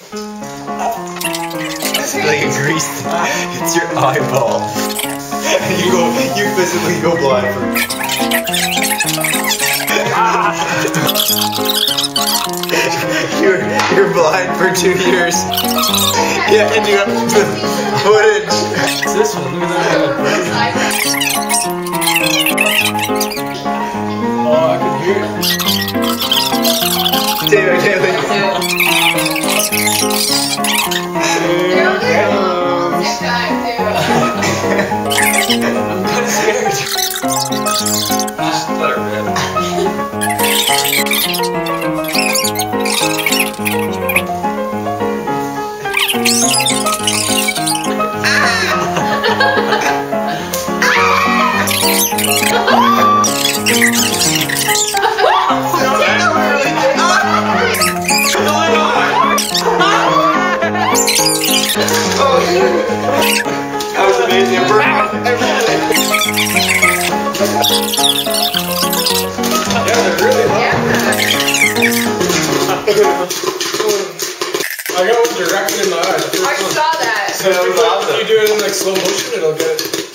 It's like a grease. It's your eyeball. And you physically go blind for. You're blind for 2 years. Yeah, and you have footage. It's this one. Look at that. Oh, I can hear it. Taylor. I'm kind of scared. Just let her rip. That was amazing. Yeah, they're really hot. I got one directly in the eye. I saw that. So if you do it in like slow motion, it'll get